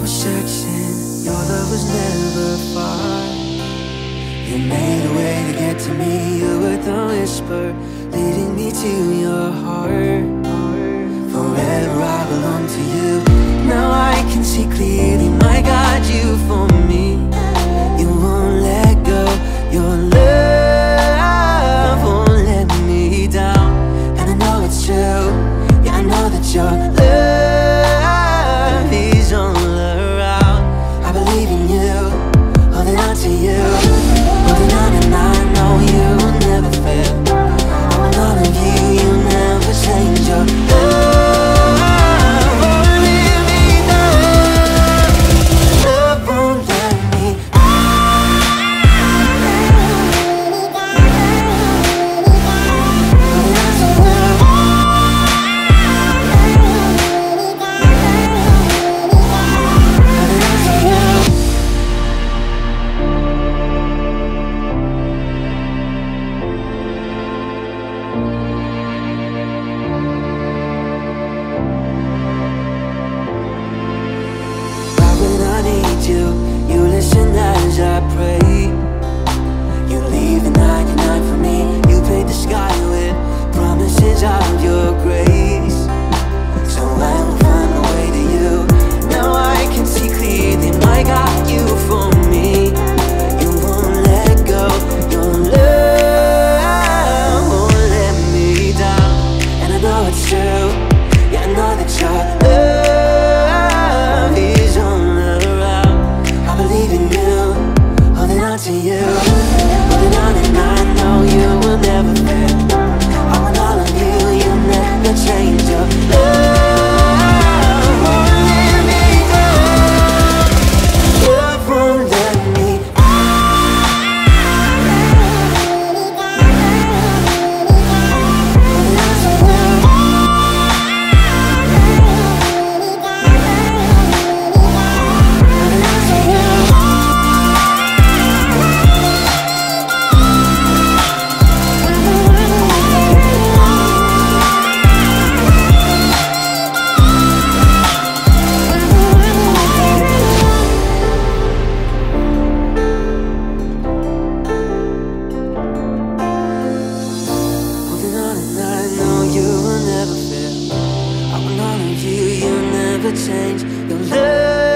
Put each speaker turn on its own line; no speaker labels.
was searching, your love was never far. You made a way to get to me, you were the whisper leading me to your heart. Forever I belong to you. Now I can see clearly, my God, you for me. You won't let go, your love won't let me down. And I know it's true, yeah, I know that your love is all around. I believe in you, holding on to you, holding on, and I know you will never fail. I will all of you, you never change your love. You listen as I pray. You leave the 99 for me. You paint the sky with promises of your grace. So I will find my way to you. Now I can see clearly, my God, you for me. You won't let go, your love won't let me down. And I know it's true, yeah, I know that your love is on. I believe in you, holding on to you, holding on, and I know you will never fail. I want all of you, you never change your love won't let me go. Love won't let me change your love.